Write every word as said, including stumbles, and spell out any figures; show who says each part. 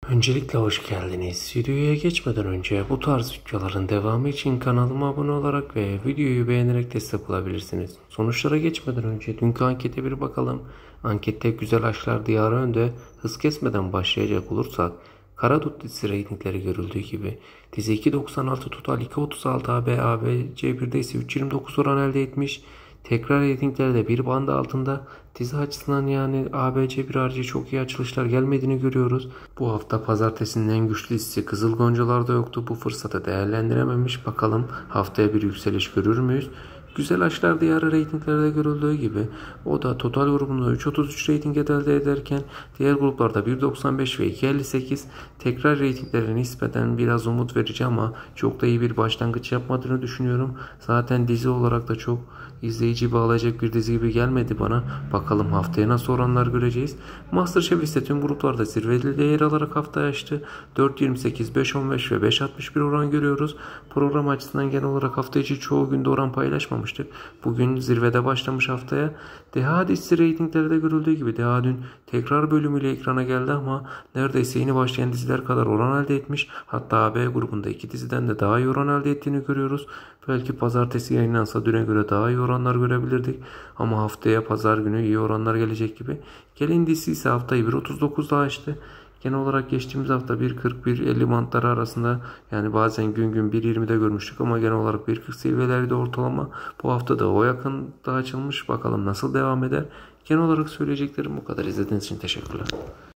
Speaker 1: Öncelikle hoş geldiniz. Videoya geçmeden önce bu tarz videoların devamı için kanalıma abone olarak ve videoyu beğenerek destek olabilirsiniz. Sonuçlara geçmeden önce dünkü ankete bir bakalım. Ankette Güzel Aşklar Diyarı önde. Hız kesmeden başlayacak olursak Karadut dizisi reytingleri görüldüğü gibi dizi iki doksan altı tutal iki otuz altı A B A B C bir'de ise üç yirmi dokuz oran elde etmiş. Tekrar reytinglerde bir banda altında. Dizi açısından yani A B C bir harici çok iyi açılışlar gelmediğini görüyoruz. Bu hafta pazartesinin en güçlü dizisi Kızıl Goncalar'da yoktu. Bu fırsatı değerlendirememiş. Bakalım haftaya bir yükseliş görür müyüz? Güzel Aşklar Diyarı reytinglerde görüldüğü gibi o da total grubunda üç otuz üç reyting elde ederken diğer gruplarda bir doksan beş ve iki elli sekiz. Tekrar reytinglerine nispeten biraz umut verici ama çok da iyi bir başlangıç yapmadığını düşünüyorum. Zaten dizi olarak da çok izleyici bağlayacak bir dizi gibi gelmedi bana. Bakalım haftaya nasıl oranlar göreceğiz. MasterChef ise tüm gruplarda zirvede yer alarak haftayı açtı. dört yirmi sekiz, beş on beş ve beş altmış bir oran görüyoruz. Program açısından genel olarak hafta içi çoğu günde oran paylaşmamıştık. Bugün zirvede başlamış haftaya. Deha dizisi reytinglerde görüldüğü gibi Deha dün tekrar bölümüyle ekrana geldi ama neredeyse yeni başlayan diziler kadar oran elde etmiş. Hatta A B grubunda iki diziden de daha iyi oran elde ettiğini görüyoruz. Belki pazartesi yayınlansa düne göre daha iyi oranlar görebilirdik. Ama haftaya pazar günü iyi oranlar gelecek gibi. Gelin dizisi ise haftayı bir otuz dokuzda açtı. Genel olarak geçtiğimiz hafta bir kırk bir elli bantları arasında, yani bazen gün gün bir yirmide görmüştük ama genel olarak bir kırk seviyelerdi ortalama. Bu hafta da o yakında açılmış. Bakalım nasıl devam eder. Genel olarak söyleyeceklerim bu kadar. İzlediğiniz için teşekkürler.